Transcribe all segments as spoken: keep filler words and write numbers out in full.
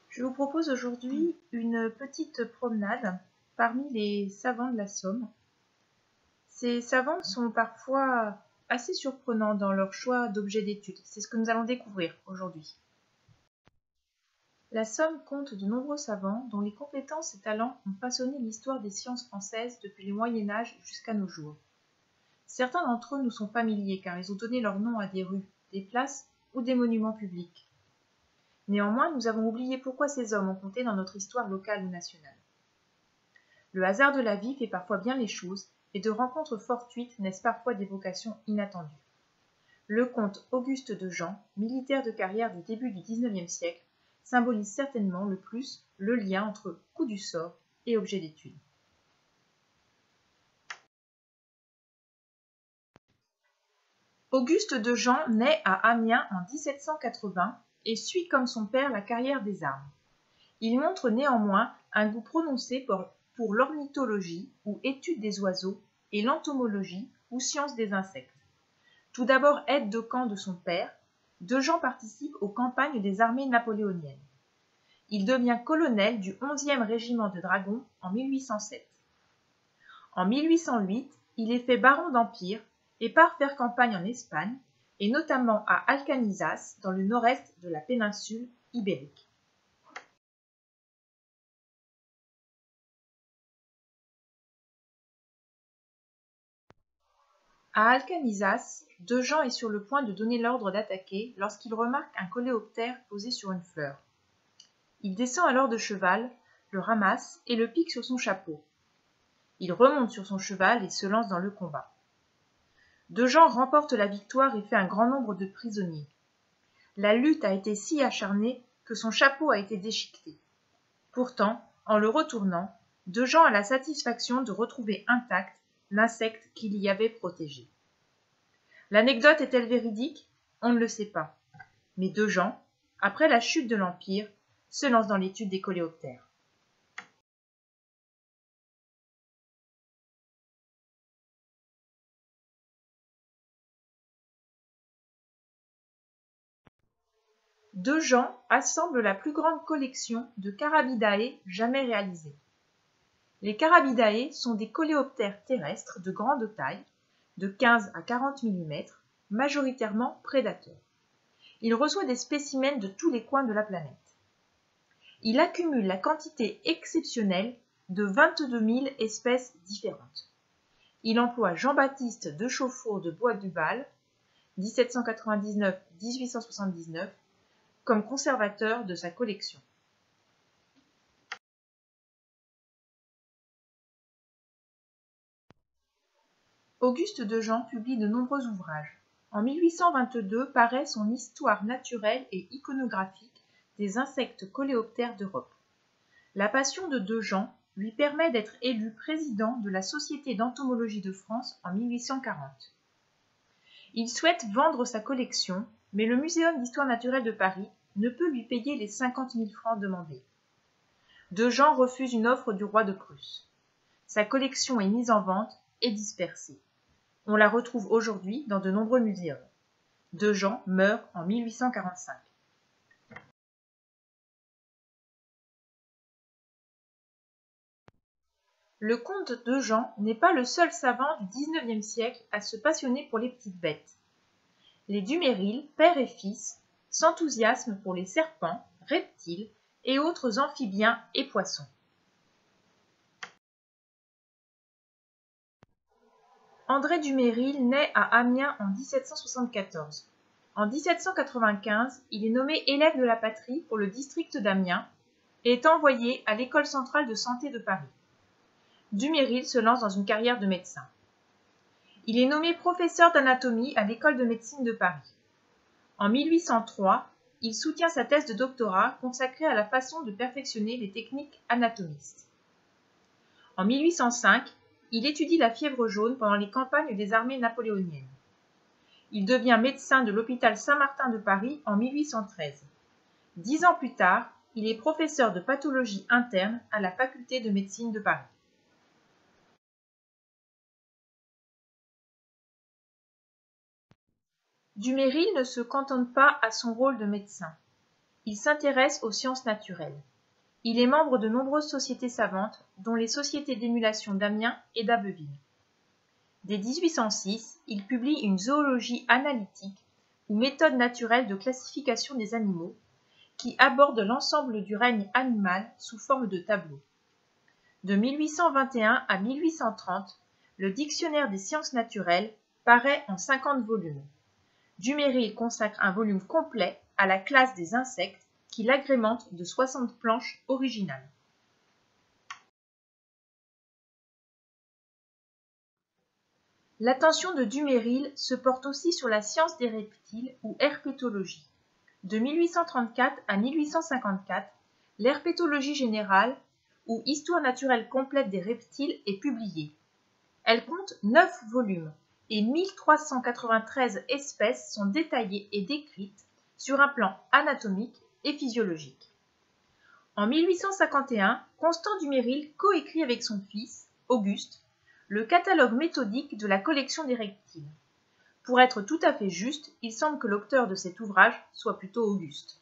Je vous propose aujourd'hui une petite promenade parmi les savants de la Somme. Ces savants sont parfois assez surprenants dans leur choix d'objets d'étude. C'est ce que nous allons découvrir aujourd'hui. La Somme compte de nombreux savants dont les compétences et talents ont façonné l'histoire des sciences françaises depuis le Moyen Âge jusqu'à nos jours. Certains d'entre eux nous sont familiers car ils ont donné leur nom à des rues, des places ou des monuments publics. Néanmoins, nous avons oublié pourquoi ces hommes ont compté dans notre histoire locale ou nationale. Le hasard de la vie fait parfois bien les choses, et de rencontres fortuites naissent parfois des vocations inattendues. Le comte Auguste de Jean, militaire de carrière du début du dix-neuvième siècle, symbolise certainement le plus le lien entre coup du sort et objet d'étude. Auguste de Jean naît à Amiens en dix-sept cent quatre-vingts et suit comme son père la carrière des armes. Il montre néanmoins un goût prononcé pour, pour l'ornithologie ou étude des oiseaux et l'entomologie ou science des insectes. Tout d'abord aide de camp de son père, De Jean participe aux campagnes des armées napoléoniennes. Il devient colonel du onzième régiment de dragons en mille huit cent sept. En mille huit cent huit, il est fait baron d'Empire et part faire campagne en Espagne, et notamment à Alcanisas, dans le nord-est de la péninsule ibérique. À Alcanisas, De Jean est sur le point de donner l'ordre d'attaquer lorsqu'il remarque un coléoptère posé sur une fleur. Il descend alors de cheval, le ramasse et le pique sur son chapeau. Il remonte sur son cheval et se lance dans le combat. De Jean remporte la victoire et fait un grand nombre de prisonniers. La lutte a été si acharnée que son chapeau a été déchiqueté. Pourtant, en le retournant, De Jean a la satisfaction de retrouver intact l'insecte qu'il y avait protégé. L'anecdote est-elle véridique? On ne le sait pas. Mais De Jean, après la chute de l'Empire, se lance dans l'étude des coléoptères. De Jean assemble la plus grande collection de Carabidae jamais réalisée. Les Carabidae sont des coléoptères terrestres de grande taille, de quinze à quarante millimètres, majoritairement prédateurs. Il reçoit des spécimens de tous les coins de la planète. Il accumule la quantité exceptionnelle de vingt-deux mille espèces différentes. Il emploie Jean-Baptiste de Chauffour de Bois-Duval, dix-sept cent quatre-vingt-dix-neuf à dix-huit cent soixante-dix-neuf, comme conservateur de sa collection. Auguste de Jean publie de nombreux ouvrages. En mille huit cent vingt-deux paraît son Histoire naturelle et iconographique des insectes coléoptères d'Europe. La passion de De Jean lui permet d'être élu président de la Société d'entomologie de France en mille huit cent quarante. Il souhaite vendre sa collection, mais le Muséum d'histoire naturelle de Paris ne peut lui payer les cinquante mille francs demandés. De Jean refuse une offre du roi de Prusse. Sa collection est mise en vente et dispersée. On la retrouve aujourd'hui dans de nombreux muséums. De Jean meurt en mille huit cent quarante-cinq. Le comte de Jean n'est pas le seul savant du dix-neuvième siècle à se passionner pour les petites bêtes. Les Duménil, père et fils, s'enthousiasment pour les serpents, reptiles et autres amphibiens et poissons. André Duménil naît à Amiens en dix-sept cent soixante-quatorze. En dix-sept cent quatre-vingt-quinze, il est nommé élève de la patrie pour le district d'Amiens et est envoyé à l'École centrale de santé de Paris. Duménil se lance dans une carrière de médecin. Il est nommé professeur d'anatomie à l'École de médecine de Paris. En mille huit cent trois, il soutient sa thèse de doctorat consacrée à la façon de perfectionner les techniques anatomistes. En mille huit cent cinq, il étudie la fièvre jaune pendant les campagnes des armées napoléoniennes. Il devient médecin de l'hôpital Saint-Martin de Paris en mille huit cent treize. Dix ans plus tard, il est professeur de pathologie interne à la faculté de médecine de Paris. Duménil ne se cantonne pas à son rôle de médecin. il s'intéresse aux sciences naturelles. Il est membre de nombreuses sociétés savantes, dont les sociétés d'émulation d'Amiens et d'Abbeville. Dès dix-huit cent six, il publie une zoologie analytique ou méthode naturelle de classification des animaux qui aborde l'ensemble du règne animal sous forme de tableaux. De mille huit cent vingt et un à mille huit cent trente, le Dictionnaire des sciences naturelles paraît en cinquante volumes. Dumézil consacre un volume complet à la classe des insectes qu'il agrémente de soixante planches originales. L'attention de Dumézil se porte aussi sur la science des reptiles ou herpétologie. De mille huit cent trente-quatre à mille huit cent cinquante-quatre, l'herpétologie générale ou histoire naturelle complète des reptiles est publiée. Elle compte neuf volumes et mille trois cent quatre-vingt-treize espèces sont détaillées et décrites sur un plan anatomique et physiologique. En mille huit cent cinquante et un, Constant Dumézil coécrit avec son fils, Auguste, le catalogue méthodique de la collection des reptiles. Pour être tout à fait juste, il semble que l'auteur de cet ouvrage soit plutôt Auguste.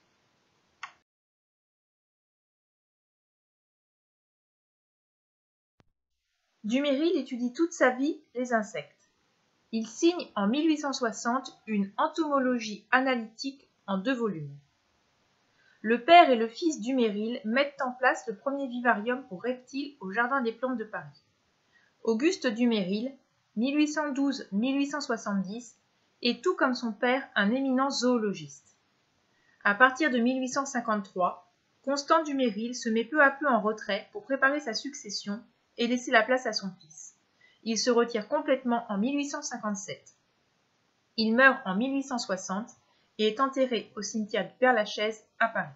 Dumézil étudie toute sa vie les insectes. Il signe en mille huit cent soixante une entomologie analytique en deux volumes. Le père et le fils Dumézil mettent en place le premier vivarium pour reptiles au Jardin des Plantes de Paris. Auguste Dumézil, mille huit cent douze à mille huit cent soixante-dix, est tout comme son père un éminent zoologiste. À partir de mille huit cent cinquante-trois, Constant Dumézil se met peu à peu en retrait pour préparer sa succession et laisser la place à son fils. Il se retire complètement en mille huit cent cinquante-sept. Il meurt en mille huit cent soixante et est enterré au cimetière du Père-Lachaise à Paris.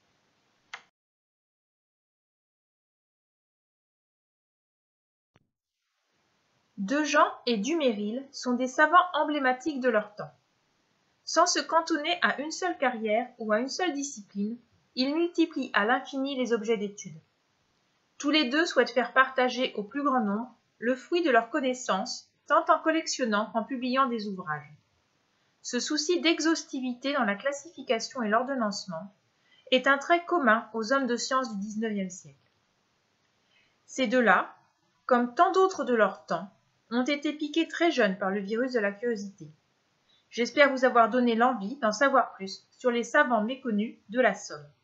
Dejean et Dumézil sont des savants emblématiques de leur temps. Sans se cantonner à une seule carrière ou à une seule discipline, ils multiplient à l'infini les objets d'étude. Tous les deux souhaitent faire partager au plus grand nombre le fruit de leurs connaissances, tant en collectionnant qu'en publiant des ouvrages. Ce souci d'exhaustivité dans la classification et l'ordonnancement est un trait commun aux hommes de science du dix-neuvième siècle. Ces deux-là, comme tant d'autres de leur temps, ont été piqués très jeunes par le virus de la curiosité. J'espère vous avoir donné l'envie d'en savoir plus sur les savants méconnus de la Somme.